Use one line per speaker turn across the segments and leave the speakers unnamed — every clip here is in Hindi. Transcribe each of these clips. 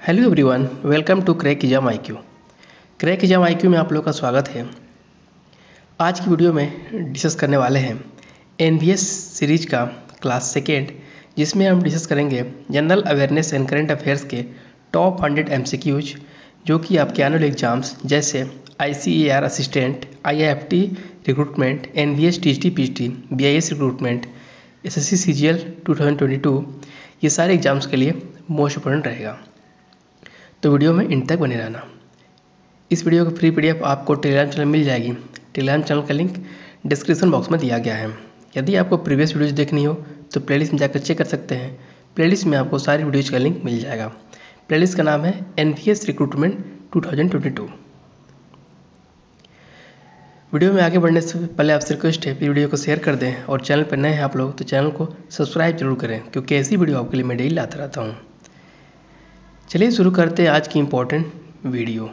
Hello everyone, welcome to crack exam IQ। Crack exam IQ में आप लोग का स्वागत है। आज की वीडियो में डिस्कस करने वाले हैं NVS सीरीज का क्लास सेकेंड, जिसमें हम डिस्कस करेंगे general awareness and current affairs के टॉप 100 MCQs, जो कि आपके एनुअल एग्जाम्स जैसे ICAR assistant, IIFT recruitment, NVS TGT PGT, BIS recruitment, SSC CGL 2022, ये सारे एग्जाम्स के लिए मोस्ट इंपॉर्टेंट रहेगा। तो वीडियो में इन तक बने रहना। इस वीडियो की फ्री PDF आपको टेलीग्राम चैनल मिल जाएगी। टेलीग्राम चैनल का लिंक डिस्क्रिप्शन बॉक्स में दिया गया है। यदि आपको प्रीवियस वीडियोज़ देखनी हो तो प्लेलिस्ट में जाकर चेक कर सकते हैं। प्लेलिस्ट में आपको सारी वीडियोज़ का लिंक मिल जाएगा। प्लेलिस्ट का नाम है NVS रिक्रूटमेंट 2022। वीडियो में आगे बढ़ने से पहले आपसे रिक्वेस्ट है, वीडियो को शेयर कर दें और चैनल पर नए हैं आप लोग तो चैनल को सब्सक्राइब जरूर करें, क्योंकि ऐसी वीडियो आपके लिए मैं डेली लाता रहता हूँ। चलिए शुरू करते हैं आज की important video.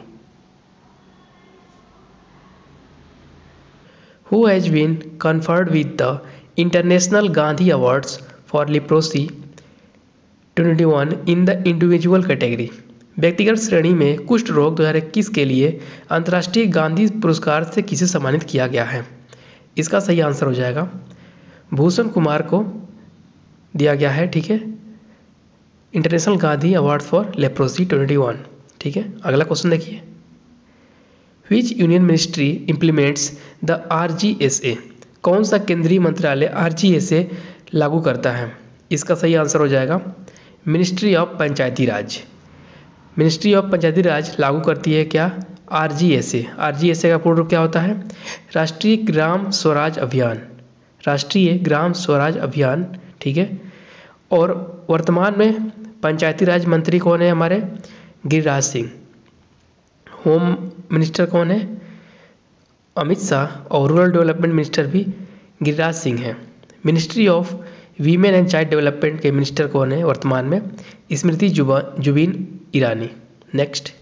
Who has been conferred with the International Gandhi Awards for Leprosy 2021 in the individual category? व्यक्तिगत श्रेणी में कुष्ठ रोग 2021 के लिए अंतर्राष्ट्रीय गांधी पुरस्कार से किसे सम्मानित किया गया है? इसका सही आंसर हो जाएगा भूषण कुमार को दिया गया है। ठीक है, international Gandhi award for leprosy 2021। ठीक है, अगला क्वेश्चन देखिए। Which union ministry implements the RGSA? कौन सा केंद्रीय मंत्रालय RGSA लागू करता है? इसका सही आंसर हो जाएगा ministry of Panchayati Raj. Ministry of Panchayati Raj लागू करती है क्या? RGSA। RGSA का पूर्ण रूप क्या होता है? राष्ट्रीय ग्राम स्वराज अभियान। राष्ट्रीय ग्राम स्वराज अभियान। ठीक है, और वर्तमान में पंचायती राज मंत्री कौन है हमारे? गिरिराज सिंह। होम मिनिस्टर कौन है? अमित शाह। और रूरल डेवलपमेंट मिनिस्टर भी गिरिराज सिंह हैं। Ministry of women and child development के मिनिस्टर कौन है वर्तमान में? Smriti Zubin Irani. Next,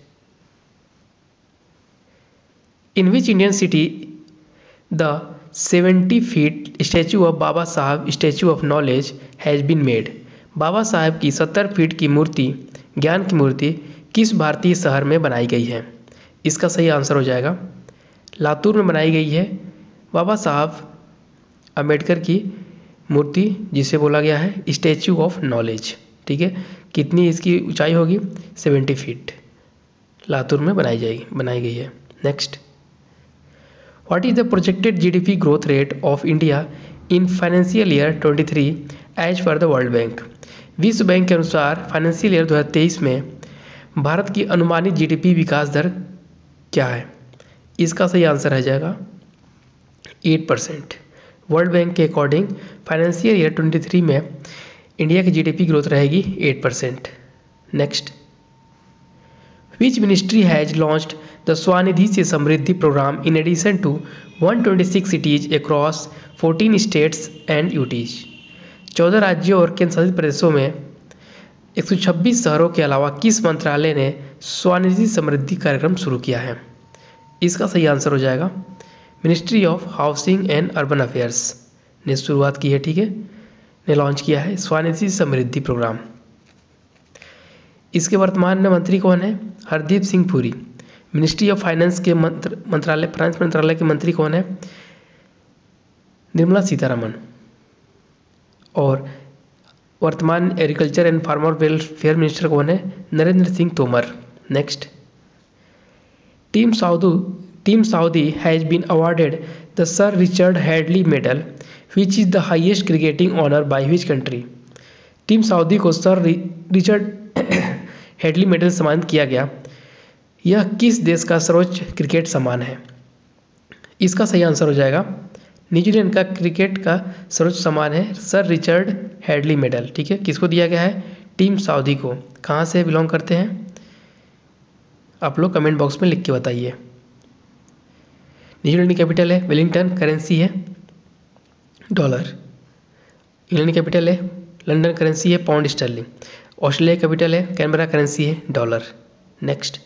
in which Indian city the 70 feet statue of Baba Saheb statue of knowledge has been made? Baba Saheb की 70 फीट की मूर्ति, ज्ञान की मूर्ति, किस भारतीय शहर में बनाई गई है? इसका सही आंसर हो जाएगा लातूर में बनाई गई है बाबा साहब अम्बेडकर की मूर्ति, जिसे बोला गया है स्टैचू ऑफ नॉलेज। ठीक है, कितनी इसकी ऊंचाई होगी? 70 फीट। लातूर में बनाई गई है। Next, what is the projected GDP growth rate of India in financial year 23 as per the world bank? विश्व बैंक के अनुसार फाइनेंशियल ईयर 2023 में भारत की अनुमानित GDP विकास दर क्या है? इसका सही आंसर रह जाएगा 8%। वर्ल्ड बैंक के अकॉर्डिंग फाइनेंशियल ईयर 23 में इंडिया की GDP ग्रोथ रहेगी 8%। Next, which ministry has launched the Svanidhi se Samriddhi program in addition to 126 cities across 14 states and UTs? 14 राज्यों और केंद्र शासित प्रदेशों में 126 शहरों के अलावा किस मंत्रालय ने स्वनिधि समृद्धि कार्यक्रम शुरू किया है? इसका सही आंसर हो जाएगा ministry of housing and urban affairs ने शुरुआत की है। ठीक है, ने लॉन्च किया है स्वनिधि समृद्धि प्रोग्राम। इसके वर्तमान में मंत्री कौन है? Hardeep Singh Puri. Ministry of finance के फाइनेंस मंत्रालय के मंत्री कौन है? निर्मला सीतारमण। और वर्तमान agriculture and farmer welfare minister कौन है? Narendra Singh Tomar. Next, Tim Southee has been awarded the Sir Richard Hadlee medal which is the highest cricketing honour by which country? Tim Southee को सर रिचर्ड हैडली मेडल सम्मानित किया गया। यह किस देश का सर्वोच्च क्रिकेट सम्मान है? इसका सही आंसर हो जाएगा न्यूजीलैंड का क्रिकेट का सर्वोच्च सम्मान है सर रिचर्ड हैडली मेडल। ठीक है, किसको दिया गया है? टीम साउदी को। कहाँ से बिलोंग करते हैं आप लोग कमेंट बॉक्स में लिख के बताइए। न्यूजीलैंड की कैपिटल है वेलिंगटन, करेंसी है डॉलर। इंग्लैंड की कैपिटल है लंदन, करेंसी है पाउंड स्टर्लिंग। ऑस्ट्रेलिया की कैपिटल है कैनबरा, करेंसी है dollar. Next,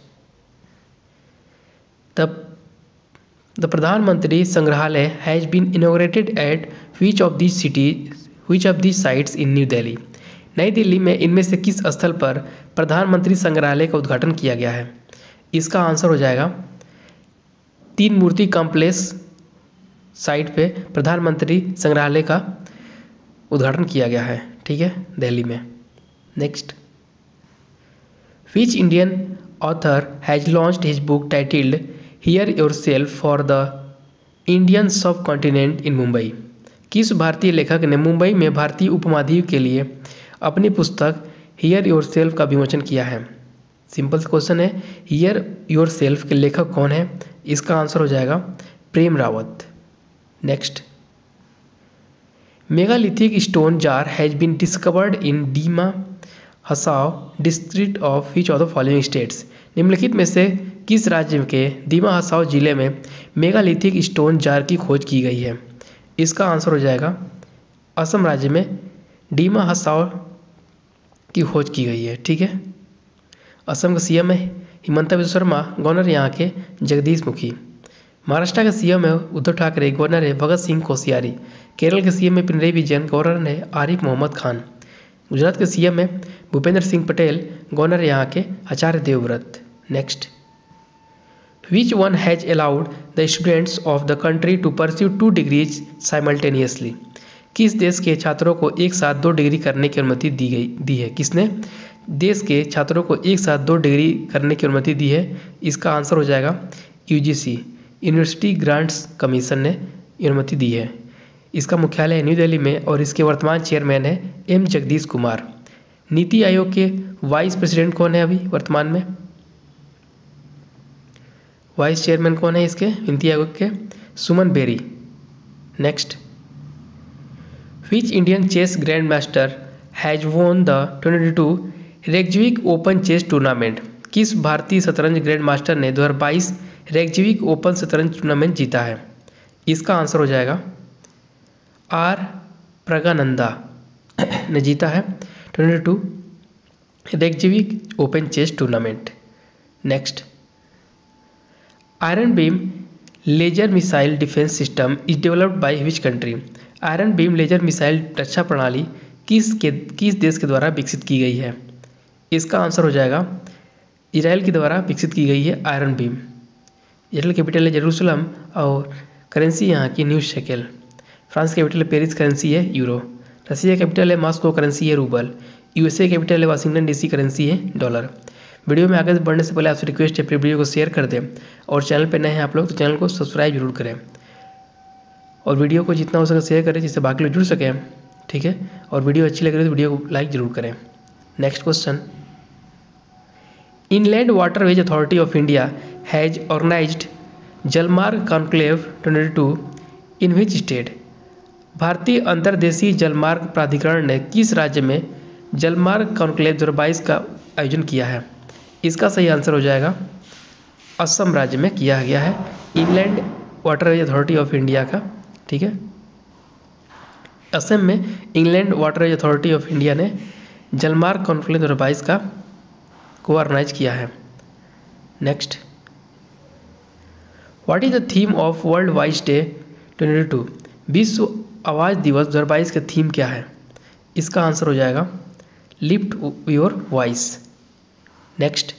the Pradhanmantri Sangrahalaya has been inaugurated at which of this sites in new Delhi? नई दिल्ली में इनमें से किस स्थल पर प्रधानमंत्री संग्रहालय का उद्घाटन किया गया है? इसका आंसर हो जाएगा तीन मूर्ति कॉम्प्लेक्स साइट पे प्रधानमंत्री संग्रहालय का उद्घाटन किया गया है, ठीक है, दिल्ली में। Next, which Indian author has launched his book titled hear yourself for the Indian subcontinent in Mumbai? किस भारतीय लेखक ने मुंबई में भारतीय उपमहाद्वीप के लिए अपनी पुस्तक हियर योरसेल्फ का विमोचन किया है? सिंपल क्वेश्चन है, हियर योरसेल्फ के लेखक कौन है? इसका आंसर हो जाएगा Prem Rawat. Next, megalithic stone jar has been discovered in Dima Hasao district of which of the following states? निम्नलिखित में से किस राज्य के दीमा हसाव जिले में मेगालिथिक स्टोन जार की खोज की गई है? इसका आंसर हो जाएगा असम राज्य में डीमा हसाव की खोज की गई है, ठीक है। असम का सीएम है हिमंता बिस्वा शर्मा, गवर्नर यहाँ के जगदीश मुखी। महाराष्ट्र का सीएम है उद्धव ठाकरे, गवर्नर है भगत सिंह कोश्यारी। केरल के सीएम है पिनरई विजयन, गवर्नर है आरिफ मोहम्मद खान। गुजरात के सीएम है भूपेंद्र सिंह पटेल, गवर्नर यहाँ के Acharya Devvrat. Next, which one has allowed the students of the country to pursue 2 degrees simultaneously? किस देश के छात्रों को एक साथ 2 डिग्री करने की अनुमति दी है? किसने देश के छात्रों को एक साथ 2 डिग्री करने की अनुमति दी है? इसका आंसर हो जाएगा यूजीसी, यूनिवर्सिटी ग्रांट्स कमीशन ने अनुमति दी है। इसका मुख्यालय है न्यू दिल्ली में और इसके वर्तमान चेयरमैन है एम जगदीश कुमार। नीति आयोग के वाइस प्रेसिडेंट कौन है अभी वर्तमान में? वाइस चेयरमैन कौन है इसके नीति आयोग के? Suman Bery. Next, which Indian chess grand master has won the 2022 Reykjavik open chess tournament? किस भारतीय शतरंज ग्रैंड मास्टर ने 2022 रेक्जविक ओपन शतरंज टूर्नामेंट जीता है? इसका आंसर हो जाएगा आर प्रगानंदा ने जीता है 2022 Reykjavik open chess tournament. Next, iron beam laser missile defence system is developed by which country? Iron beam laser missile रक्षा प्रणाली किस देश के द्वारा विकसित की गई है? इसका आंसर हो जाएगा इजराइल के द्वारा विकसित की गई है आयरन बीम। इजराइल कैपिटल है जेरूसलम और करेंसी यहाँ की न्यू शेकेल। फ्रांस कैपिटल है पेरिस, करेंसी है यूरो। रशिया कैपिटल है मॉस्को, करेंसी है रूबल। यूएसए कैपिटल है वाशिंगटन डीसी, करेंसी है डॉलर। वीडियो में आगे बढ़ने से पहले आपसे रिक्वेस्ट है वीडियो को शेयर कर दें और चैनल पर नए हैं आप लोग तो चैनल को सब्सक्राइब जरूर करें और वीडियो को जितना हो सके शेयर करें जिससे बाकी लोग जुड़ सकें, ठीक है। और वीडियो अच्छी लग रही है तो वीडियो को लाइक जरूर करें। Next question, inland waterways authority of India has organised Jalmarg conclave 2022 in which state? भारतीय अंतर्देशीय जलमार्ग प्राधिकरण ने किस राज्य में जलमार्ग कॉन्क्लेव 2022 का आयोजन किया है? इसका सही आंसर हो जाएगा असम राज्य में किया गया है inland waterways authority of India का, ठीक है। असम में inland waterways authority of India ने जलमार्ग कॉन्क्लेव 2022 का को ऑर्गेनाइज किया है। Next, what is the theme of world voice day 2022? विश्व आवाज़ दिवस 2022 का थीम क्या है? इसका आंसर हो जाएगा lift your voice. Next,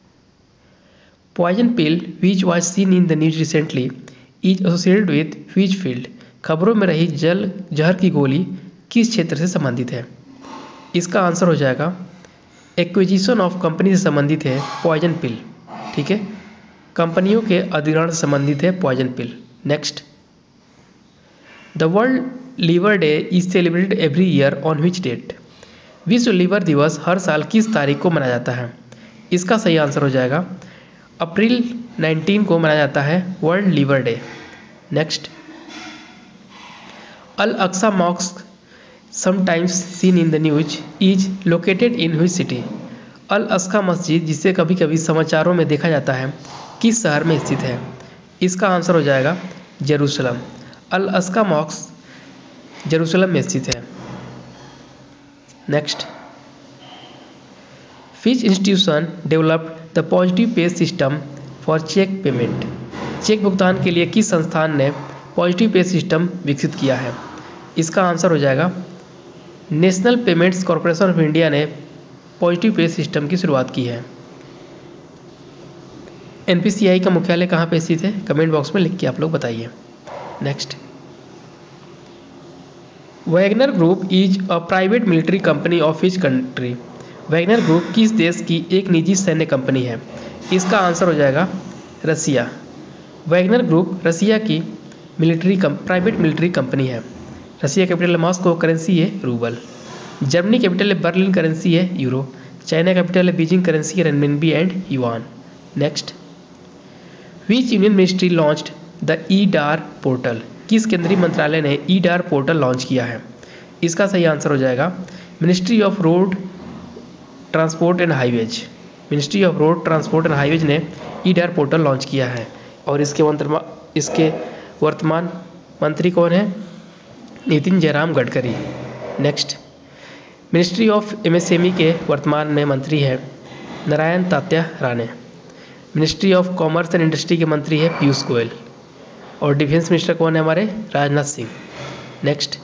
poison pill which was seen in the news recently is associated with which field? खबरों में रही जहर की गोली किस क्षेत्र से संबंधित है? इसका आंसर हो जाएगा एक्विजिशन ऑफ कंपनी से संबंधित है पॉइजन पिल, ठीक है। कंपनियों के अधिग्रहण से संबंधित है poison pill. Next, the world liver day is celebrated every year on which date? विश्व लीवर दिवस हर साल किस तारीख को मनाया जाता है? इसका सही आंसर हो जाएगा अप्रैल 19 को मनाया जाता है world liver day. Next, Al Aqsa mosque sometimes seen in the news is located in which city? Al Aqsa मस्जिद जिसे कभी कभी समाचारों में देखा जाता है किस शहर में स्थित है? इसका आंसर हो जाएगा Jerusalem. Al Aqsa mosque Jerusalem में स्थित है। Next, which institution developed the positive pay system for cheque payment? Cheque भुगतान के लिए किस संस्थान ने पॉजिटिव पे सिस्टम विकसित किया है? इसका आंसर हो जाएगा national payments corporation of India ने पॉजिटिव पे सिस्टम की शुरुआत की है। एनपीसीआई का मुख्यालय कहाँ पे स्थित है? कमेंट बॉक्स में लिख के आप लोग बताइए। Next, Wagner group is a private military company of which country? Wagner group किस देश की एक निजी सैन्य कंपनी है? इसका आंसर हो जाएगा रसिया। वैगनर ग्रुप रसिया की प्राइवेट मिलिट्री कंपनी है। रसिया कैपिटल है मॉस्को, करेंसी है रूबल। जर्मनी कैपिटल है बर्लिन, करेंसी है यूरो। चाइना कैपिटल है बीजिंग, करेंसी है renminbi and yuan. Next, which union ministry launched the eDAR portal? किस केंद्रीय मंत्रालय ने ई-डार पोर्टल लॉन्च किया है? इसका सही आंसर हो जाएगा ministry of road transport and highways. Ministry of road transport and highways ने ई-डार पोर्टल लॉन्च किया है। और इसके वर्तमान मंत्री कौन है? Nitin Jayram Gadkari. Next, ministry of MSME के वर्तमान में मंत्री है Narayan Tatya Rane. Ministry of commerce and industry के मंत्री है पीयूष गोयल। और डिफेंस मिनिस्टर कौन है हमारे? Rajnath Singh. Next,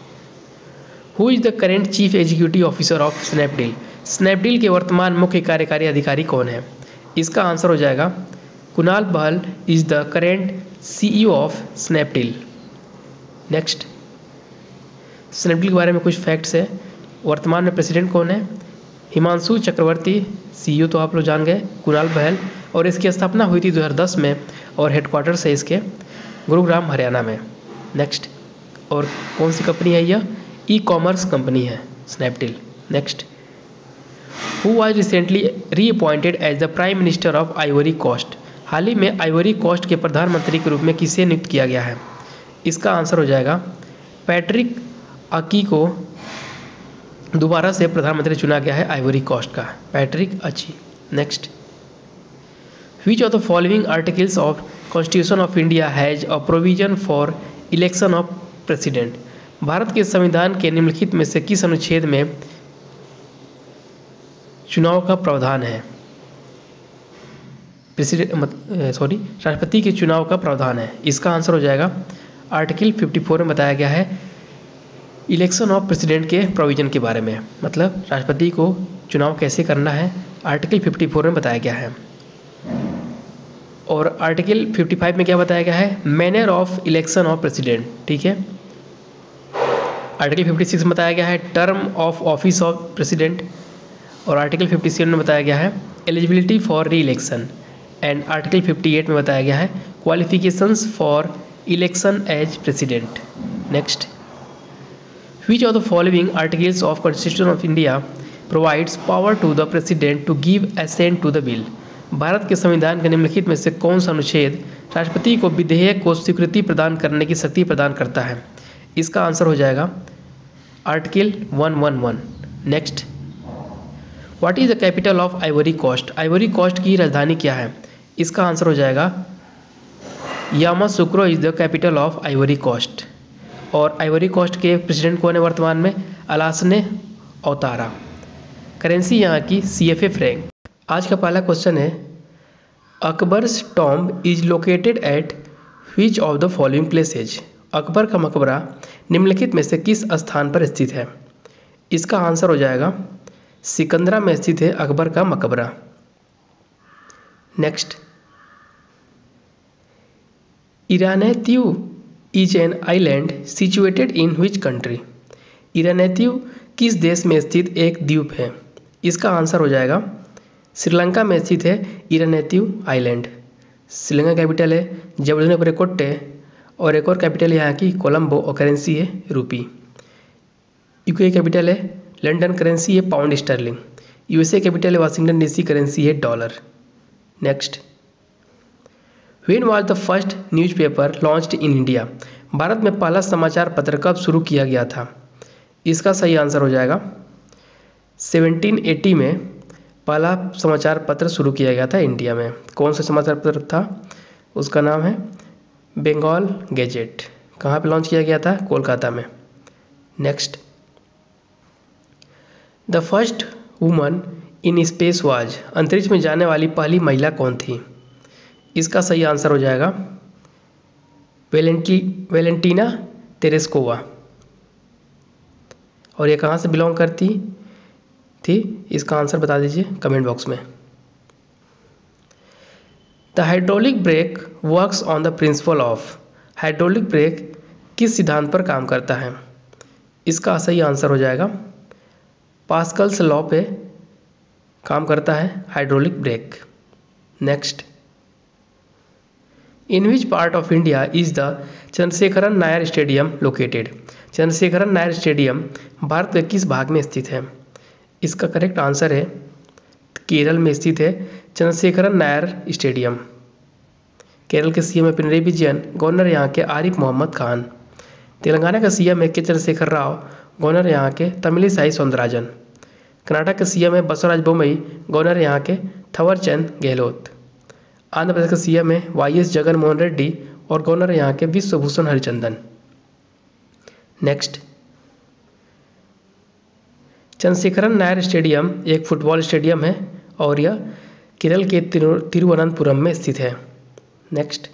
who is the current chief executive officer of Snapdeal? Snapdeal के वर्तमान मुख्य कार्यकारी अधिकारी कौन है? इसका आंसर हो जाएगा Kunal Bahl is the current CEO of Snapdeal. Next, Snapdeal के बारे में कुछ फैक्ट्स है। वर्तमान में प्रेसिडेंट कौन है? हिमांशु चक्रवर्ती। सीईओ तो आप लोग जान गए, कुणाल बहल। और इसकी स्थापना हुई थी 2010 में और हेडक्वार्टर्स है इसके गुरुग्राम हरियाणा में। नेक्स्ट, और कौन सी कंपनी है? यह ई कॉमर्स कंपनी है Snapdeal. Next, who was recently reappointed as the prime minister of Ivory Coast? हाल ही में आइवरी कोस्ट के प्रधानमंत्री के रूप में किसे नियुक्त किया गया है? इसका आंसर हो जाएगा पैट्रिक अकी को दोबारा से प्रधानमंत्री चुना गया है आइवरी कोस्ट का, Patrick Achi. Next, which of the following articles of constitution of India has a provision for election of president? Bharat के संविधान के निम्नलिखित में से किस अनुच्छेद में चुनाव का प्रावधान है? राष्ट्रपति के चुनाव का प्रावधान है। इसका आंसर हो जाएगा आर्टिकल 54 में बताया गया है इलेक्शन ऑफ प्रेसिडेंट के प्रोविजन के बारे में, मतलब राष्ट्रपति को चुनाव कैसे करना है आर्टिकल 54 में बताया गया है। और आर्टिकल 55 में क्या बताया गया है? Manner of election of president. ठीक है। आर्टिकल 56 में बताया गया है term of office of president. और आर्टिकल 57 में बताया गया है eligibility for re election. And article 58 में बताया गया है qualifications for election as president. Next, which of the following articles of constitution of India provides power to the president to give assent to the bill? Bharat के संविधान के निम्नलिखित में से कौन सा अनुच्छेद राष्ट्रपति को विधेयक को स्वीकृति प्रदान करने की शक्ति प्रदान करता है? इसका आंसर हो जाएगा article 111। Next, what is the capital of Ivory Coast? Ivory Coast की राजधानी क्या है? इसका आंसर हो जाएगा Yamoussoukro is the capital of Ivory Coast. और आइवरी कोस्ट के प्रेसिडेंट कौन है वर्तमान में? अलासने औतारा। करेंसी यहाँ की CFA फ्रैंक। आज का पहला क्वेश्चन है Akbar's tomb is located at which of the following places? Akbar का मकबरा निम्नलिखित में से किस स्थान पर स्थित है? इसका आंसर हो जाएगा सिकंदरा में स्थित है अकबर का मकबरा। Next, Iranetu is an island situated in which country? Iranetu किस देश में स्थित एक द्वीप है? इसका आंसर हो जाएगा श्रीलंका में स्थित है इरानेत्यू आइलैंड। श्रीलंका कैपिटल है जबलपुर और एक और कैपिटल है यहाँ की कोलंबो और करेंसी है रूपी। यूके कैपिटल है लंदन, करेंसी है पाउंड स्टर्लिंग। USA कैपिटल है वाशिंगटन DC, करेंसी है dollar. Next, when was the first newspaper launched in India? Bharat में पहला समाचार पत्र कब शुरू किया गया था? इसका सही आंसर हो जाएगा 1780 में पहला समाचार पत्र शुरू किया गया था इंडिया में। कौन सा समाचार पत्र था? उसका नाम है बंगाल गैजेट। कहाँ पे लॉन्च किया गया था? कोलकाता में। Next, the first woman in space was? अंतरिक्ष में जाने वाली पहली महिला कौन थी? इसका सही आंसर हो जाएगा वेलेंटीना तेरेस्कोवा। और ये कहाँ से बिलोंग करती थी, इसका आंसर बता दीजिए कमेंट बॉक्स में। The hydraulic brake works on the principle of, hydraulic brake किस सिद्धांत पर काम करता है, इसका सही आंसर हो जाएगा पास्कल्स लॉ पे काम करता है hydraulic brake. Next, in which part of India is the Chandrasekharan Nair stadium located, Chandrasekharan Nair stadium Bharat के किस भाग में स्थित है, इसका करेक्ट आंसर है केरल में स्थित है चंद्रशेखरन नायर स्टेडियम। केरल के सीएम है पिनरई विजयन, गवर्नर यहाँ के आरिफ मोहम्मद खान। तेलंगाना का सीएम है के चंद्रशेखर राव, गवर्नर यहाँ के तमिलिसाई सौंदरराजन। कर्नाटक के सीएम है बसवराज बोम्मई, गवर्नर यहाँ के थवरचंद गहलोत। आंध्र प्रदेश का सीएम है वाईएस जगन मोहन रेड्डी और गवर्नर यहाँ के विश्वभूषण हरिचंदन। नेक्स्ट, चंद्रशेखरन नायर स्टेडियम एक फुटबॉल स्टेडियम है और यह केरल के तिरुवनंतपुरम में स्थित है। Next,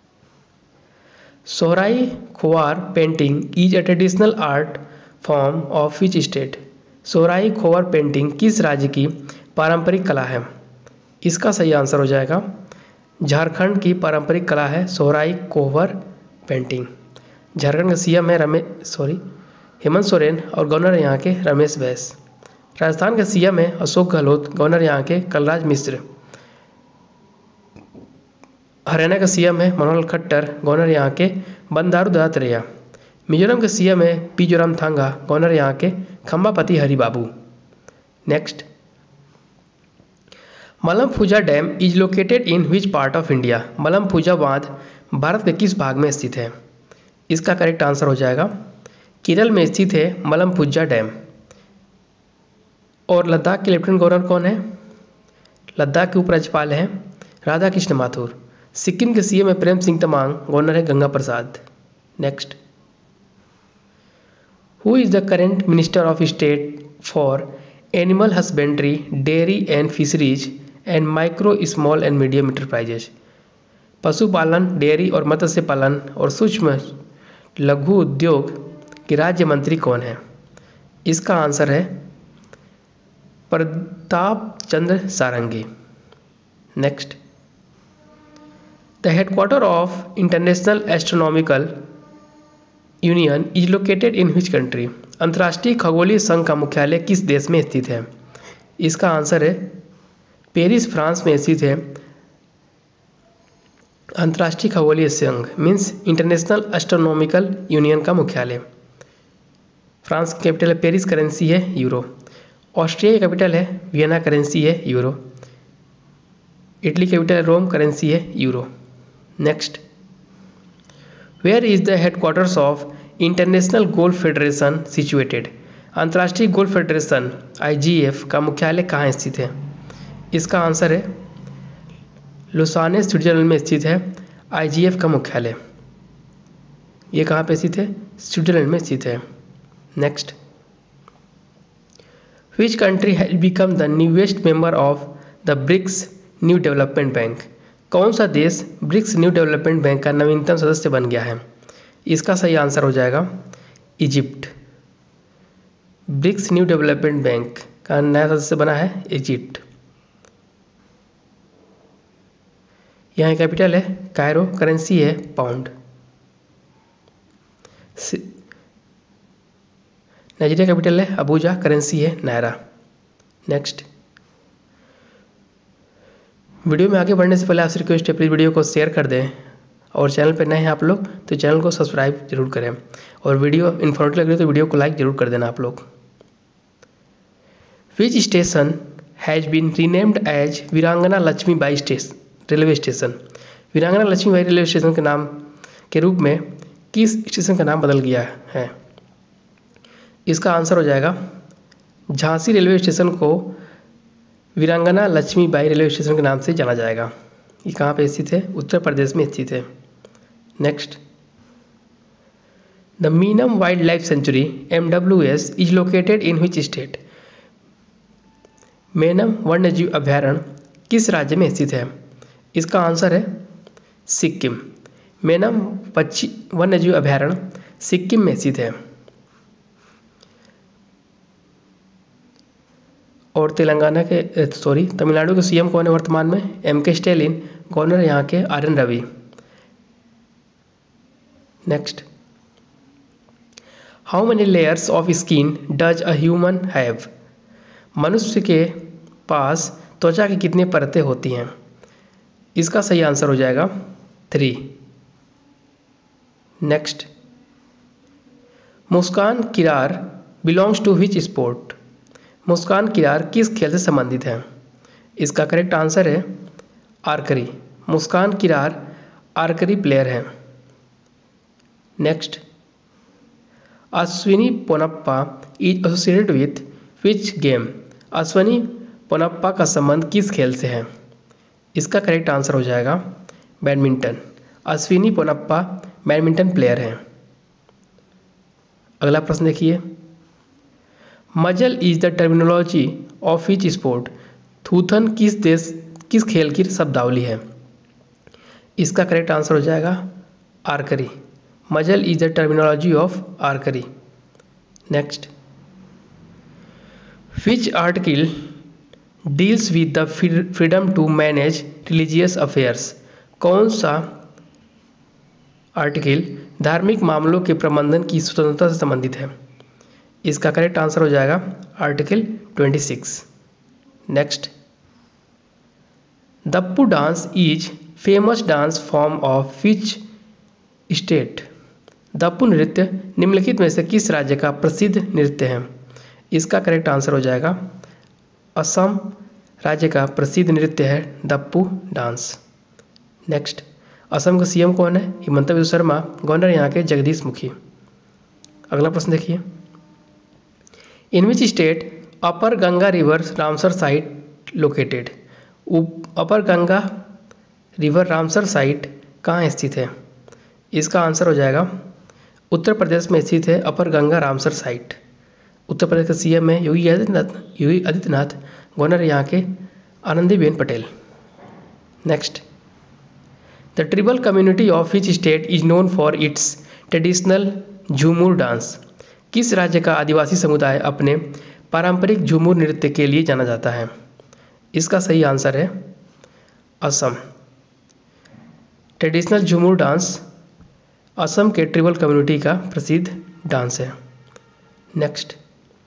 Sohrai Khovar painting is a traditional art form of which state, Sohrai Khovar painting किस राज्य की पारंपरिक कला है, इसका सही आंसर हो जाएगा झारखंड की पारंपरिक कला है सोहराई कोहवर पेंटिंग। झारखंड का सीएम है हेमंत सोरेन और गवर्नर यहाँ के रमेश बैस। राजस्थान का सीएम है अशोक गहलोत, गवर्नर यहाँ के कलराज मिश्र। हरियाणा का सीएम है मनोहर खट्टर, गवर्नर यहाँ के बंडारू दत्तात्रेय। मिजोरम के सीएम है पी जोरामथांगा, गवर्नर यहाँ के Kambhampati Haribabu. Next, Malampuzha dam is located in which part of India, Malampuzha बांध भारत के किस भाग में स्थित है, इसका करेक्ट आंसर हो जाएगा केरल में स्थित है मलमफुजा डैम। और लद्दाख के लेफ्टिनेंट गवर्नर कौन है, लद्दाख के उपराज्यपाल हैं राधा कृष्ण माथुर। सिक्किम के सीएम है प्रेम सिंह तमांग, गवर्नर है Ganga Prasad. Next, who is the current minister of state for animal husbandry, dairy and fisheries and micro small and medium enterprises, पशुपालन, डेयरी और मत्स्य पालन और सूक्ष्म लघु उद्योग के राज्य मंत्री कौन है, इसका आंसर है Pratap Chandra Sarangi. Next, the headquarter of international astronomical union is located in which country, अंतर्राष्ट्रीय खगोलीय संघ का मुख्यालय किस देश में स्थित है, इसका आंसर है पेरिस फ्रांस में स्थित है अंतर्राष्ट्रीय खगोलीय संघ मीन्स इंटरनेशनल एस्ट्रोनॉमिकल यूनियन का मुख्यालय। फ्रांस की कैपिटल है पेरिस, करेंसी है यूरो। ऑस्ट्रिया की कैपिटल है वियना, करेंसी है यूरो। इटली कैपिटल है रोम, करेंसी है euro. Next, where is the headquarters of international golf federation situated, अंतर्राष्ट्रीय गोल्फ फेडरेशन IGF का मुख्यालय कहाँ स्थित है, इसका आंसर है लुसाने स्विट्जरलैंड में स्थित है IGF का मुख्यालय। ये कहाँ पे स्थित है, स्विट्जरलैंड में स्थित है। Next, which country has become the newest member of the BRICS new development bank, कौन सा देश ब्रिक्स न्यू डेवलपमेंट बैंक का नवीनतम सदस्य बन गया है, इसका सही आंसर हो जाएगा Egypt. BRICS new development bank का नया सदस्य बना है इजिप्ट। यहाँ कैपिटल है कायरो, करेंसी है पाउंड। नाइजीरिया कैपिटल है अबूजा, करेंसी है नायरा। नेक्स्ट, वीडियो में आगे बढ़ने से पहले आपसे रिक्वेस्ट है प्लीज़ वीडियो को शेयर कर दें और चैनल पर नए हैं आप लोग तो चैनल को सब्सक्राइब जरूर करें और वीडियो इन्फॉर्मेटिव लग रही है तो वीडियो को लाइक जरूर कर देना आप लोग। Which station has been renamed as Virangana Lakshmibai railway station, वीरांगना लक्ष्मीबाई रेलवे स्टेशन के नाम के रूप में किस स्टेशन का नाम बदल गया है, इसका आंसर हो जाएगा झांसी रेलवे स्टेशन को वीरांगना लक्ष्मीबाई रेलवे स्टेशन के नाम से जाना जाएगा। ये कहाँ पे स्थित है, उत्तर प्रदेश में स्थित है। Next, the Maenam wild life sanctuary MWS is located in which state, Maenam वन्यजीव अभयारण्य किस राज्य में स्थित है, इसका आंसर है सिक्किम। मेनम वन्यजीव अभयारण्य सिक्किम में स्थित है। और तमिलनाडु के सीएम कौन है वर्तमान में? एम.के. स्टैलिन। गवर्नर यहाँ के R N. Ravi. Next, how many layers of skin does a human have? मनुष्य के पास त्वचा की कितनी परतें होती हैं? इसका सही आंसर हो जाएगा 3। Next, Muskan Kirar belongs to which sport? Muskan Kirar किस खेल से संबंधित है? इसका करेक्ट आंसर है archery. Muskan Kirar archery player हैं। Next, Ashwini Ponnappa is associated with which game? Ashwini Ponnappa का संबंध किस खेल से है? इसका करेक्ट आंसर हो जाएगा badminton. Ashwini Ponnappa badminton player हैं। अगला प्रश्न देखिए, muzzle is the terminology of which sport? थूथन किस खेल की शब्दावली है? इसका करेक्ट आंसर हो जाएगा archery. Muzzle is the terminology of archery. Next, which article deals with the freedom to manage religious affairs? कौन सा आर्टिकल धार्मिक मामलों के प्रबंधन की स्वतंत्रता से संबंधित है? इसका करेक्ट आंसर हो जाएगा article 26। Next, Dappu dance is famous dance form of which state? Dappu नृत्य निम्नलिखित में से किस राज्य का प्रसिद्ध नृत्य है? इसका करेक्ट आंसर हो जाएगा असम राज्य का प्रसिद्ध नृत्य है दप्पू डांस। नेक्स्ट, असम का सीएम कौन है? हिमंता बिस्वा शर्मा। गवर्नर यहाँ के जगदीश मुखी। अगला प्रश्न देखिए, in which state upper Ganga river Ramsar site located? Upper Ganga river Ramsar site कहाँ स्थित है? इसका आंसर हो जाएगा उत्तर प्रदेश में स्थित है upper Ganga Ramsar site. Uttar Pradesh का सीएम है योगी आदित्यनाथ। गवर्नर यहाँ के Anandiben Patel. Next, the tribal community of which state is known for its traditional Jhumur dance? किस राज्य का आदिवासी समुदाय अपने पारंपरिक झूमुर नृत्य के लिए जाना जाता है? इसका सही आंसर है असम। ट्रेडिशनल झूमुर डांस असम के ट्रिबल कम्युनिटी का प्रसिद्ध डांस है। Next,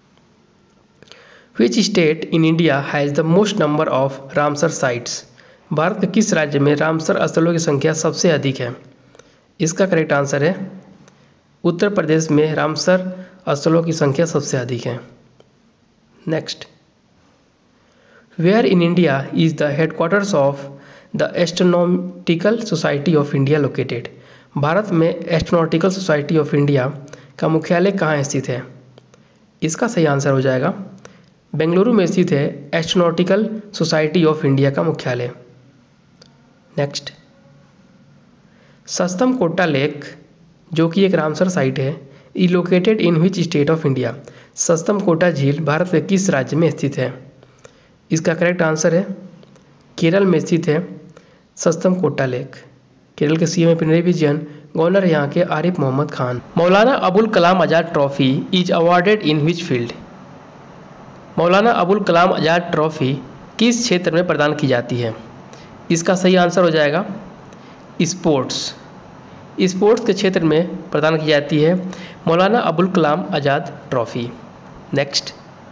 which state in India has the most number of Ramsar sites? Bharat के किस राज्य में रामसर स्थलों की संख्या सबसे अधिक है? इसका करेक्ट आंसर है उत्तर प्रदेश में रामसर स्थलों की संख्या सबसे अधिक है। Next, where in India is the headquarters of the astronautical society of India located? Bharat में एस्ट्रोनॉटिकल सोसाइटी ऑफ इंडिया का मुख्यालय कहाँ स्थित है? इसका सही आंसर हो जाएगा बेंगलुरु में स्थित है एस्ट्रोनॉटिकल सोसाइटी ऑफ इंडिया का मुख्यालय। नेक्स्ट, सस्तम कोटा लेक जो कि एक रामसर साइट है is located in which state of India? Sasthamkotta झील भारत के किस राज्य में स्थित है? इसका करेक्ट आंसर है केरल में स्थित है सस्तम कोटा लेक। केरल के सीएम पिनराई विजयन। गवर्नर यहाँ के Arif Mohammad Khan. Maulana Abul Kalam Azad trophy is awarded in which field? Maulana Abul Kalam Azad trophy किस क्षेत्र में प्रदान की जाती है? इसका सही आंसर हो जाएगा स्पोर्ट्स। स्पोर्ट्स के क्षेत्र में प्रदान की जाती है Maulana Abul Kalam Azad trophy. Next,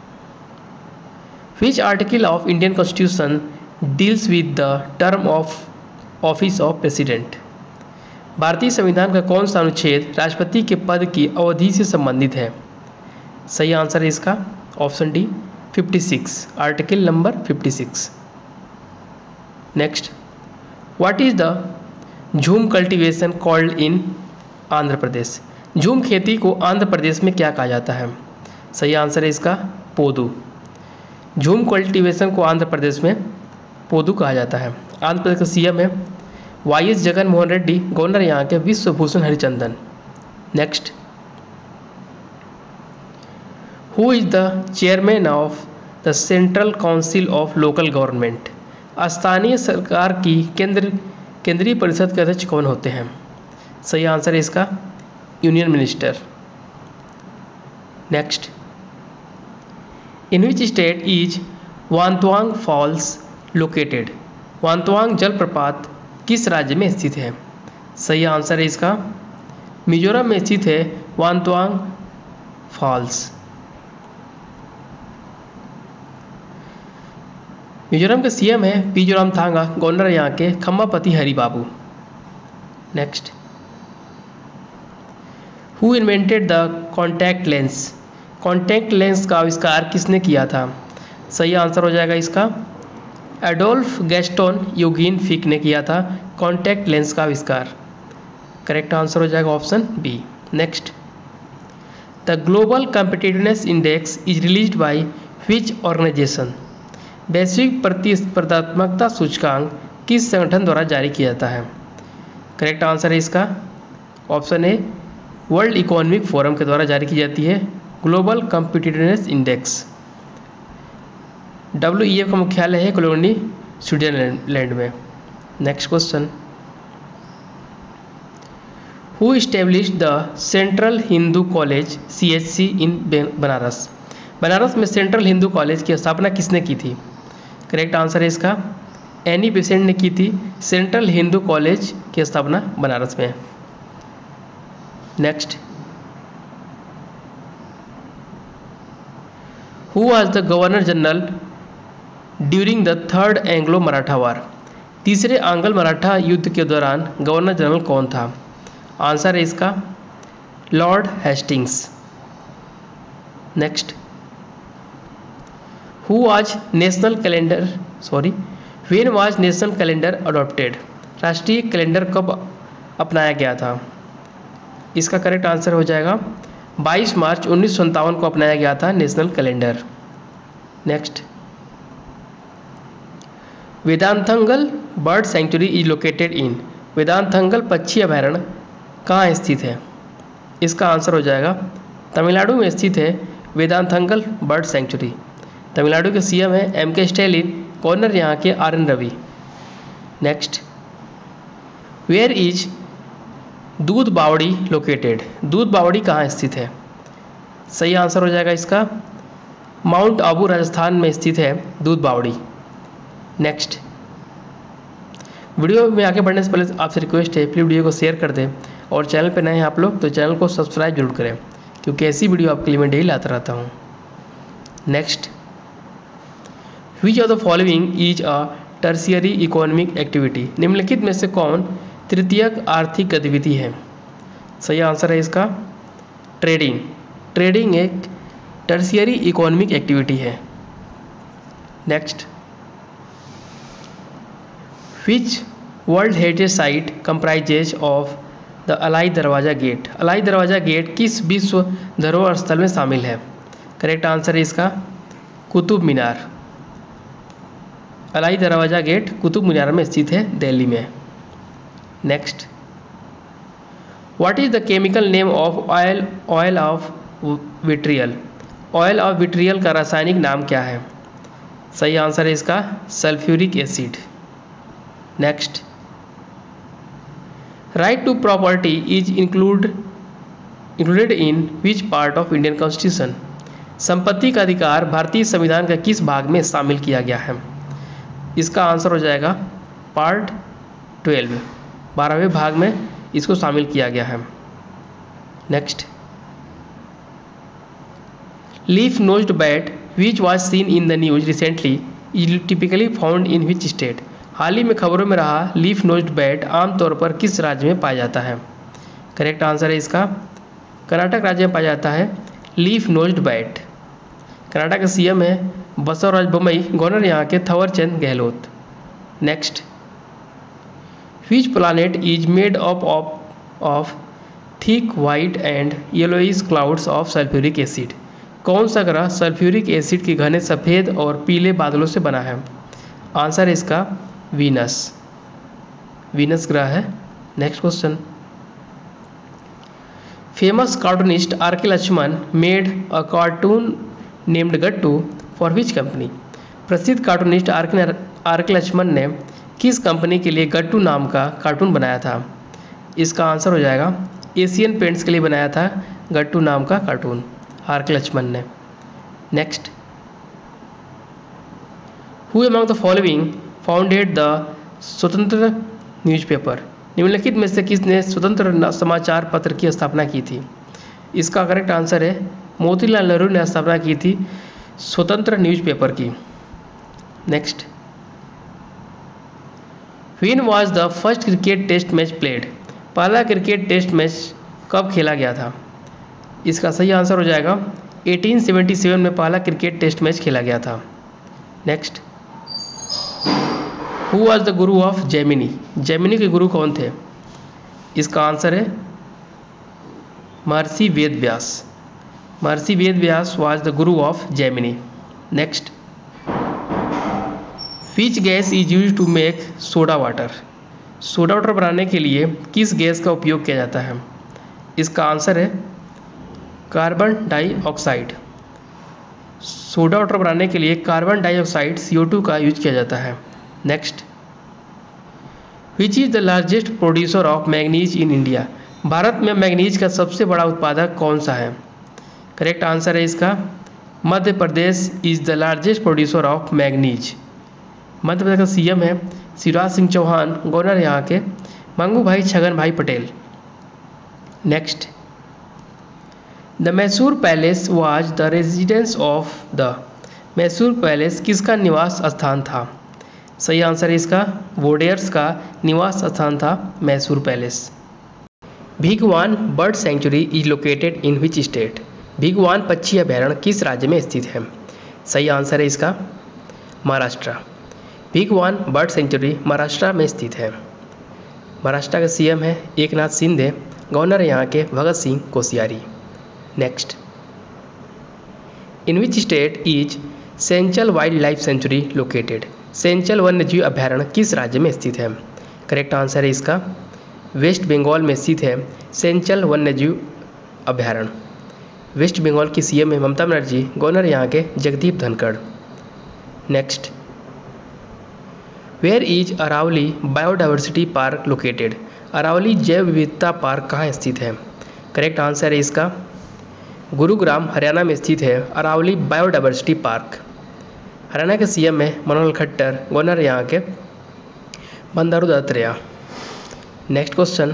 which article of Indian constitution deals with the term of office of president? भारतीय संविधान का कौन सा अनुच्छेद राष्ट्रपति के पद की अवधि से संबंधित है? सही आंसर है इसका option D 56, article number 56। Next, what is the jhum cultivation called in Andhra Pradesh? Jhum खेती को आंध्र प्रदेश में क्या कहा जाता है? सही आंसर है इसका पोदू। झूम कल्टीवेशन को आंध्र प्रदेश में पोदू कहा जाता है। आंध्र प्रदेश का सीएम है वाईएस जगन मोहन रेड्डी। गवर्नर यहाँ के Vishwabhushan Harichandan. Next, who is the chairman of the central council of local government? स्थानीय सरकार की केंद्रीय परिषद के अध्यक्ष कौन होते हैं? सही आंसर है इसका union minister. Next, in which state is Vantawng falls located? Vantawng जलप्रपात किस राज्य में स्थित है? सही आंसर है इसका मिजोरम में स्थित है वांतवांग फॉल्स। मिजोरम के सीएम है पी जोरामथांगा, गवर्नर यहाँ के Kambhampati Haribabu. Next, who invented the contact lens? Contact lens का आविष्कार किसने किया था? सही आंसर हो जाएगा इसका एडोल्फ गैस्टोन यूगीन फिक ने किया था कॉन्टैक्ट लेंस का आविष्कार। करेक्ट आंसर हो जाएगा option B. Next, the global competitiveness index is released by which organisation? वैश्विक प्रतिस्पर्धात्मकता सूचकांक किस संगठन द्वारा जारी किया जाता है? करेक्ट आंसर है इसका option A world economic forum के द्वारा जारी की जाती है ग्लोबल कॉम्पिटिटिवनेस इंडेक्स। WEF का मुख्यालय है कोलोनी, स्विट्जरलैंड में। Next question, who established the central Hindu college CHC in Banaras? Banaras में सेंट्रल हिंदू कॉलेज की स्थापना किसने की थी? करेक्ट आंसर है इसका एनी बेसेंट ने की थी सेंट्रल हिंदू कॉलेज की स्थापना बनारस में। Next, who was the governor general during the third Anglo Maratha war? तीसरे आंग्ल मराठा युद्ध के दौरान गवर्नर जनरल कौन था? आंसर है इसका lord Hastings. Next, who was national calendar when was national calendar adopted? राष्ट्रीय कैलेंडर कब अपनाया गया था? इसका करेक्ट आंसर हो जाएगा 22 मार्च 1957 को अपनाया गया था national calendar. Next, Vedanthangal bird sanctuary is located in? Vedanthangal पक्षी अभयारण्य कहाँ स्थित है? इसका आंसर हो जाएगा तमिलनाडु में स्थित है वेदांतंगल बर्ड सेंचुरी। तमिलनाडु के सीएम है MK स्टैलिन, गवर्नर यहाँ के RN Ravi. Next, where is Doodh Bawdi located? दूध बावड़ी कहाँ स्थित है? सही आंसर हो जाएगा इसका माउंट आबू राजस्थान में स्थित है दूध बावड़ी। नेक्स्ट, वीडियो में आगे बढ़ने से पहले आपसे रिक्वेस्ट है प्लीज़ वीडियो को शेयर कर दें और चैनल पे नए हैं आप लोग तो चैनल को सब्सक्राइब जरूर करें क्योंकि ऐसी वीडियो आपके लिए मैं डेली लाता रहता हूँ। Next, which of the following is a tertiary economic activity? निम्नलिखित में से कौन तृतीयक आर्थिक गतिविधि है? सही आंसर है इसका ट्रेडिंग। ट्रेडिंग एक टर्शियरी इकोनॉमिक एक्टिविटी है। Next, which world heritage site comprises of the Alai Darwaza gate? Alai Darwaza gate किस विश्व धरोहर स्थल में शामिल है? करेक्ट आंसर है इसका कुतुब मीनार। अलाई दरवाज़ा गेट कुतुब मीनार में स्थित है दिल्ली में। Next, what is the chemical name of oil of vitriol? Oil of vitriol का रासायनिक नाम क्या है? सही आंसर है इसका sulphuric acid. Next, right to property is included in which part of Indian constitution? संपत्ति का अधिकार भारतीय संविधान के किस भाग में शामिल किया गया है? इसका आंसर हो जाएगा पार्ट 12, 12वें भाग में इसको शामिल किया गया है। Next, leaf nosed bat which was seen in the news recently is typically found in which state? हाल ही में खबरों में रहा लीफ नोज्ड बैट आमतौर पर किस राज्य में पाया जाता है? करेक्ट आंसर है इसका कर्नाटक राज्य में पाया जाता है लीफ नोज्ड बैट। कर्नाटक का सीएम है बसवराज बोम्मई, गवर्नर यहाँ के Thawarchand Gehlot. Next, which planet is made up of thick white and yellowish clouds of sulphuric acid? कौन सा ग्रह सल्फ्यूरिक एसिड के घने सफ़ेद और पीले बादलों से बना है? आंसर है इसका वीनस। वीनस ग्रह है। Next question, famous cartoonist R K. Laxman made a cartoon named Gattu for which company? प्रसिद्ध कार्टूनिस्ट आर.के. लक्ष्मण ने किस कंपनी के लिए गट्टू नाम का कार्टून बनाया था? इसका आंसर हो जाएगा एशियन पेंट्स के लिए बनाया था गट्टू नाम का कार्टून आर.के. लक्ष्मण ने। Next, who among the following founded the Swatantra newspaper? निम्नलिखित में से किसने स्वतंत्र समाचार पत्र की स्थापना की थी? इसका करेक्ट आंसर है मोतीलाल नेहरू ने स्थापना की थी स्वतंत्र न्यूज़पेपर की। Next, when was the first cricket test match played? पहला क्रिकेट टेस्ट मैच कब खेला गया था? इसका सही आंसर हो जाएगा 1877 में पहला क्रिकेट टेस्ट मैच खेला गया था। Next, who was the guru of Jaimini? Jaimini के गुरु कौन थे? इसका आंसर है महर्षि Ved Vyas. Maharshi Ved Vyas was the guru of Jaimini. Next, which gas is use to make soda water? Soda water बनाने के लिए किस गैस का उपयोग किया जाता है? इसका आंसर है कार्बन डाइऑक्साइड। सोडा वाटर बनाने के लिए कार्बन डाइऑक्साइड CO2 का यूज किया जाता है। Next, which is the largest producer of manganese in India? Bharat में मैग्नीज का सबसे बड़ा उत्पादक कौन सा है? करेक्ट आंसर है इसका Madhya Pradesh is the largest producer of manganese. Madhya Pradesh का CM है शिवराज सिंह चौहान, गवर्नर यहाँ के Mangu Bhai Chhagan Bhai Patel. Next, the Mysore palace was the residence of the? Mysore palace किसका निवास स्थान था? सही आंसर है इसका वोडेयर्स का निवास स्थान था Mysore palace. Bhigwan bird sanctuary is located in which state? Bhigwan पक्षी अभयारण्य किस राज्य में स्थित है? सही आंसर है इसका महाराष्ट्र। भीगवान बर्ड सेंचुरी महाराष्ट्र में स्थित है। महाराष्ट्र का CM है एकनाथ शिंदे, गवर्नर यहाँ के Bhagat Singh Koshyari. Next, in which state is Senchal wild life sanctuary located? Senchal वन्यजीव अभयारण्य किस राज्य में स्थित है? करेक्ट आंसर है इसका वेस्ट बंगाल में स्थित है सेंचल वन्यजीव अभयारण्य। वेस्ट बंगाल की CM है ममता बनर्जी, गवर्नर यहाँ के Jagdeep Dhankhar. Next, where is Aravalli biodiversity park located? Aravalli जैव विविधता पार्क कहाँ स्थित है? करेक्ट आंसर है इसका गुरुग्राम हरियाणा में स्थित है अरावली बायोडाइवर्सिटी पार्क। हरियाणा के CM है मनोहर खट्टर, गवर्नर यहाँ के Bandaru Dattatreya. Next question,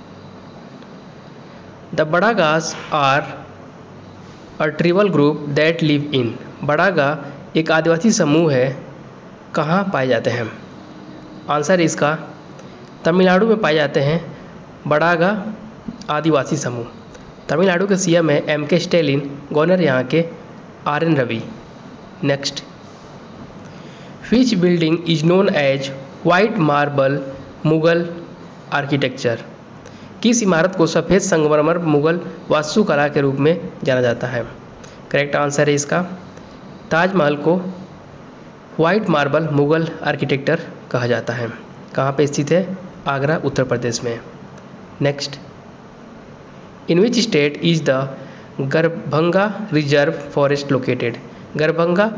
the Badagas are a tribal group that live in? Badaga एक आदिवासी समूह है, कहाँ पाए जाते हैं? आंसर इसका तमिलनाडु में पाए जाते हैं बड़ागा आदिवासी समूह। तमिलनाडु के CM है MK स्टैलिन, गवर्नर यहाँ के RN Ravi. Next, which building is known as white marble Mughal architecture? किस इमारत को सफ़ेद संगमरमर मुगल वास्तुकला के रूप में जाना जाता है? करेक्ट आंसर है इसका ताजमहल को वाइट मार्बल मुगल आर्किटेक्चर कहा जाता है। कहाँ पे स्थित है? आगरा, उत्तर प्रदेश में। Next, in which state is the Garbhanga reserve forest located? Garbhanga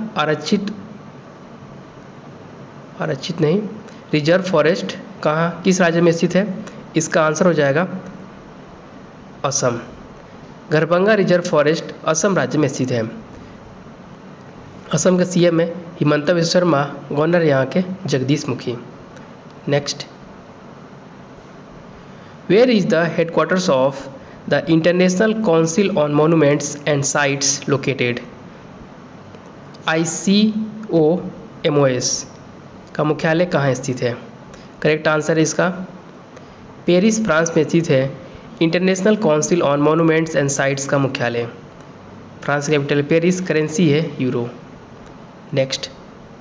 आरक्षित नहीं रिजर्व फॉरेस्ट कहाँ किस राज्य में स्थित है? इसका आंसर हो जाएगा असम। गरभंगा रिजर्व फॉरेस्ट असम राज्य में स्थित है। असम का CM है हिमंता बिस्वा शर्मा, गवर्नर यहाँ के Jagdish Mukhi. Next, where is the headquarters of the international council on monuments and sites located? ICOMOS का मुख्यालय कहाँ स्थित है? करेक्ट आंसर है इसका पेरिस, फ्रांस में स्थित है international council on monuments and sites का मुख्यालय। फ्रांस कैपिटल पेरिस, करेंसी है यूरो। नेक्स्ट,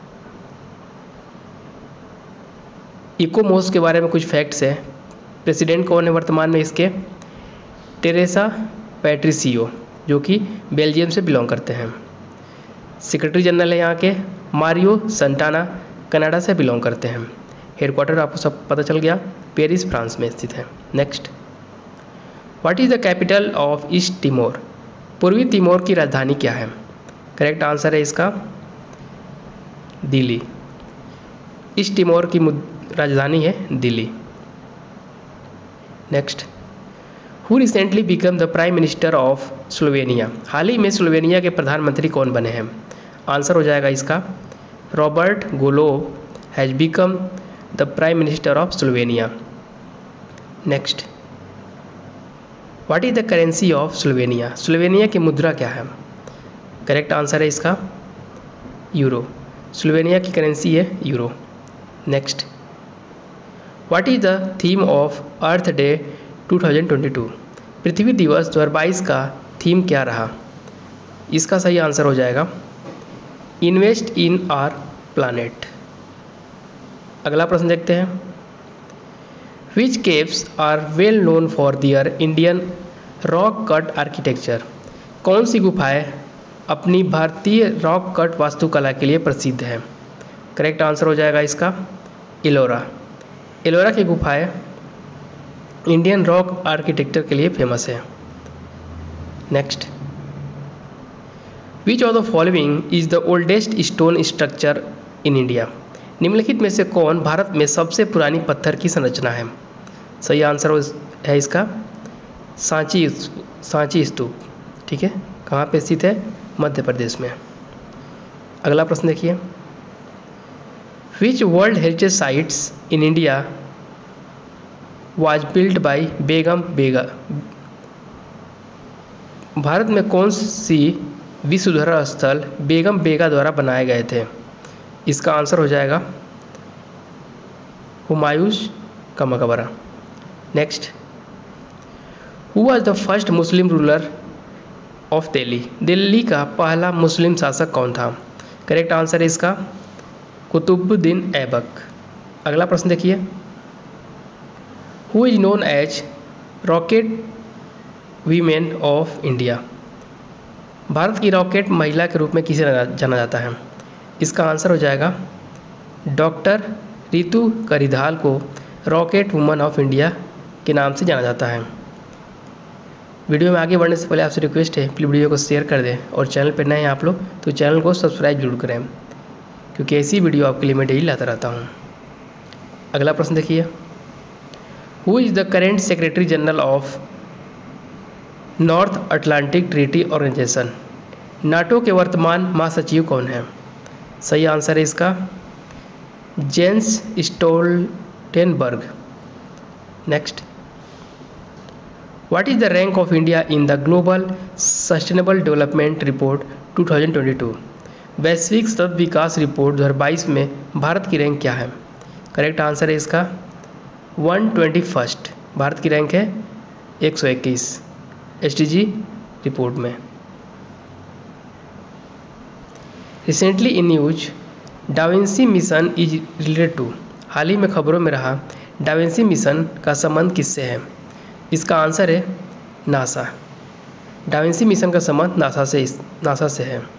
इकोमोस के बारे में कुछ फैक्ट्स है। प्रेसिडेंट कौन है वर्तमान में इसके? टेरेसा पैट्रिसियो, जो कि बेल्जियम से बिलोंग करते हैं। सेक्रेटरी जनरल है यहाँ के मारियो संटाना, कनाडा से बिलोंग करते हैं। हेडक्वार्टर आपको सब पता चल गया, पेरिस फ्रांस में स्थित है। Next, what is the capital of East Timor? पूर्वी तिमोर की राजधानी क्या है? करेक्ट आंसर है इसका दिल्ली। ईस्ट तिमोर की राजधानी है Delhi. Next, who recently become the prime minister of Slovenia? हाल ही में स्लोवेनिया के प्रधानमंत्री कौन बने हैं? आंसर हो जाएगा इसका Robert Golob has become the prime minister of Slovenia. Next, what is the currency of Slovenia? Slovenia की मुद्रा क्या है? करेक्ट आंसर है इसका यूरो। स्लोवेनिया की करेंसी है euro. Next, what is the theme of earth day 2022? पृथ्वी दिवस 2022 का थीम क्या रहा? इसका सही आंसर हो जाएगा इन्वेस्ट इन आवर प्लानेट। अगला प्रश्न देखते हैं, which caves are well known for their Indian rock cut architecture? कौन सी गुफाएं अपनी भारतीय रॉक कट वास्तुकला के लिए प्रसिद्ध है? करेक्ट आंसर हो जाएगा इसका एलोरा। एलोरा की गुफाएं इंडियन रॉक आर्किटेक्चर के लिए फेमस है। Next, which of the following is the oldest stone structure in India? निम्नलिखित में से कौन भारत में सबसे पुरानी पत्थर की संरचना है? सही आंसर है इसका सांची स्तूप। ठीक है, कहाँ पे स्थित है? मध्य प्रदेश में। अगला प्रश्न देखिए, which world heritage sites in India was build by Begum Bega? Bharat में कौन सी विश्व धरोहर स्थल बेगम बेगा द्वारा बनाए गए थे? इसका आंसर हो जाएगा हुमायूं का मकबरा। Next, who was the first Muslim ruler of Delhi? Delhi का पहला मुस्लिम शासक कौन था? करेक्ट आंसर है इसका कुतुबुद्दीन ऐबक। अगला प्रश्न देखिए, who is known as rocket women of India? Bharat की रॉकेट महिला के रूप में किसे जाना जाता है? इसका आंसर हो जाएगा डॉक्टर रितु करिधाल को रॉकेट वुमन ऑफ इंडिया के नाम से जाना जाता है। वीडियो में आगे बढ़ने से पहले आपसे रिक्वेस्ट है, प्लीज़ वीडियो को शेयर कर दें और चैनल पर नए हैं आप लोग तो चैनल को सब्सक्राइब जरूर करें, क्योंकि ऐसी वीडियो आपके लिए मैं डेली लाता रहता हूँ। अगला प्रश्न देखिए, who is the current secretary general of north atlantic treaty organisation? NATO के वर्तमान महासचिव कौन है? सही आंसर है इसका Jens Stoltenberg. Next, what is the rank of India in the global sustainable development report 2022? वैश्विक सतत विकास रिपोर्ट 2022 में भारत की रैंक क्या है? करेक्ट आंसर है इसका 121। भारत की रैंक है 121 SDG रिपोर्ट में। Recently in news DaVinci mission is related to? हाल ही में खबरों में रहा डाविंसी मिशन का संबंध किससे है? इसका आंसर है नासा। डाविंसी मिशन का संबंध नासा से है।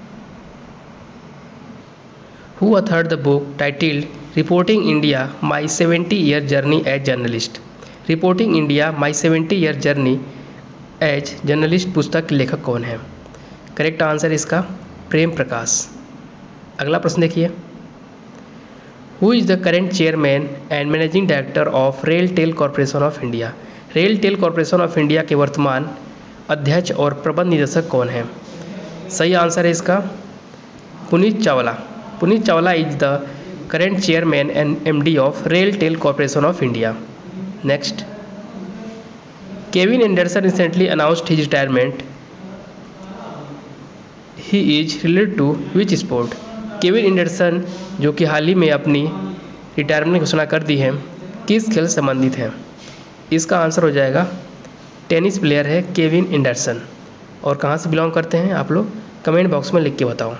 Who authored the book titled reporting India my 70-year journey as journalist? Reporting India my 70-year journey as journalist पुस्तक के लेखक कौन है? करेक्ट आंसर इसका प्रेम प्रकाश। अगला प्रश्न देखिए, who is the current chairman and managing director of RailTel corporation of India? RailTel corporation of India के वर्तमान अध्यक्ष और प्रबंध निदेशक कौन है? सही आंसर है इसका Puneet Chawla. Puneet Chawla is the current chairman and MD of RailTel corporation of India. Next, Kevin Anderson recently announced his retirement. He is related to which sport? Kevin Anderson जो कि हाल ही में अपनी रिटायरमेंट की घोषणा कर दी है, किस खेल से संबंधित है? इसका आंसर हो जाएगा टेनिस प्लेयर है केविन एंडरसन। और कहाँ से बिलोंग करते हैं आप लोग कमेंट बॉक्स में लिख के बताओ।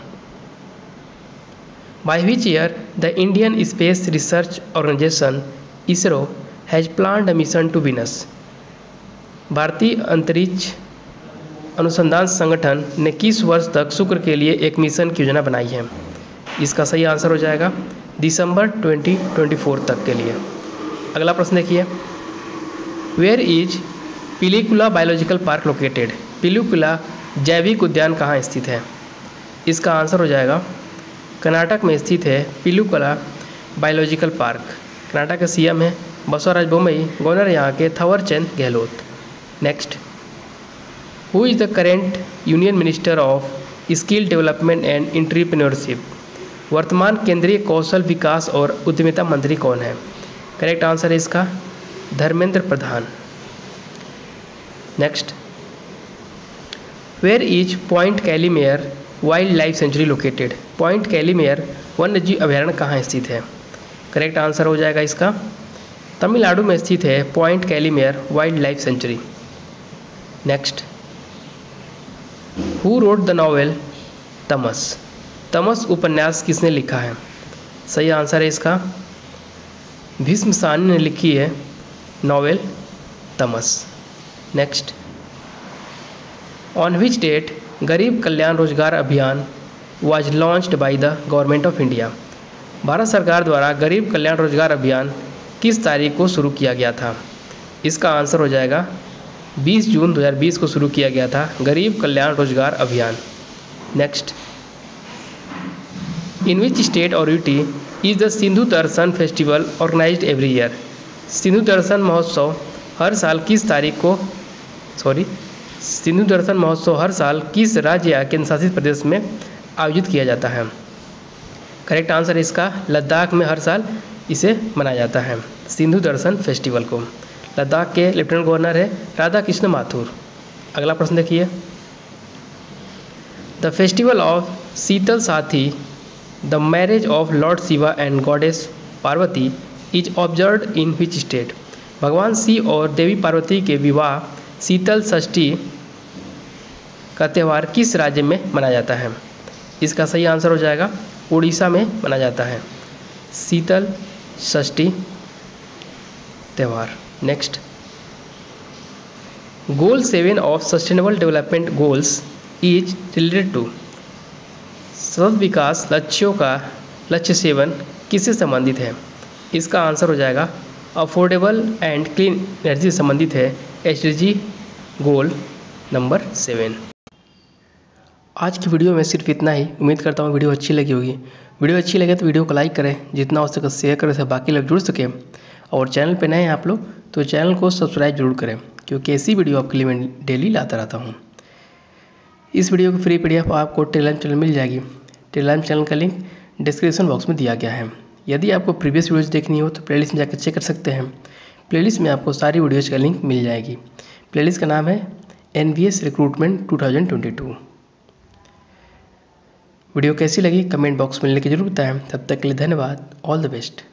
By which year the Indian space research organisation ISRO has planned a mission to Venus? भारतीय अंतरिक्ष अनुसंधान संगठन ने किस वर्ष तक शुक्र के लिए एक मिशन की योजना बनाई है? इसका सही आंसर हो जाएगा दिसंबर 2024 तक के लिए। अगला प्रश्न देखिए, where is Pilikula biological park located? Pilikula जैविक उद्यान कहाँ स्थित है? इसका आंसर हो जाएगा कर्नाटक में स्थित है पिलिकुला बायोलॉजिकल पार्क। कर्नाटक का CM है बसवराज बोम्मई, गवर्नर यहाँ के Thawarchand Gehlot. Next, who is the current union minister of skill development and entrepreneurship? वर्तमान केंद्रीय कौशल विकास और उद्यमिता मंत्री कौन है? करेक्ट आंसर है इसका Dharmendra Pradhan. Next, where is point Calimere wild life sanctuary located? Point Calimere वन्य जीव अभयारण्य कहाँ स्थित है? करेक्ट आंसर हो जाएगा इसका तमिलनाडु में स्थित है point Calimere wild life sanctuary. Next, who wrote the novel Tamas? Tamas उपन्यास किसने लिखा है? सही आंसर है इसका भीष्म साहनी ने लिखी है novel Tamas. Next, on which date गरीब Kalyan Rozgar Abhiyan was launched by the government of India? Bharat सरकार द्वारा गरीब कल्याण रोजगार अभियान किस तारीख को शुरू किया गया था? इसका आंसर हो जाएगा 20 जून 2020 को शुरू किया गया था गरीब Kalyan Rozgar Abhiyan. Next, in which state or UT is the Sindhu Darshan festival organised every year? Sindhu Darshan महोत्सव हर साल किस राज्य या केंद्र शासित प्रदेश में आयोजित किया जाता है? करेक्ट आंसर इसका लद्दाख में हर साल इसे मनाया जाता है सिंधु दर्शन फेस्टिवल को। लद्दाख के लेफ्टिनेंट गवर्नर है राधा कृष्ण माथुर। अगला प्रश्न देखिए, the festival of Shital Sathi the marriage of lord Shiva and goddess Parvati is observed in which state? भगवान शिव और देवी पार्वती के विवाह शीतल षष्ठी का त्यौहार किस राज्य में मनाया जाता है? इसका सही आंसर हो जाएगा उड़ीसा में मनाया जाता है शीतल षष्ठी त्यौहार। Next, goal 7 of sustainable development goals is related to? सतत विकास लक्ष्यों का लक्ष्य 7 किससे संबंधित है? इसका आंसर हो जाएगा अफोर्डेबल एंड क्लीन एनर्जी से संबंधित है एसडीजी गोल नंबर 7। आज की वीडियो में सिर्फ इतना ही। उम्मीद करता हूँ वीडियो अच्छी लगी होगी। वीडियो अच्छी लगे तो वीडियो को लाइक करें, जितना हो सके शेयर करें, से बाकी लोग जुड़ सकें। और चैनल पे नए हैं आप लोग तो चैनल को सब्सक्राइब जरूर करें, क्योंकि ऐसी वीडियो आपके लिए मैं डेली लाता रहता हूँ। इस वीडियो की फ्री PDF आपको टेलीग्राम चैनल मिल जाएगी। टेलीग्राम चैनल का लिंक डिस्क्रिप्शन बॉक्स में दिया गया है। यदि आपको प्रीवियस वीडियोज़ देखनी हो तो प्लेलिस्ट में जाकर चेक कर सकते हैं। प्लेलिस्ट में आपको सारी वीडियोज़ का लिंक मिल जाएगी। प्लेलिस्ट का नाम है NVS रिक्रूटमेंट 2022। वीडियो कैसी लगी कमेंट बॉक्स में लिख के जरूर बताएं। तब तक के लिए धन्यवाद। All the best.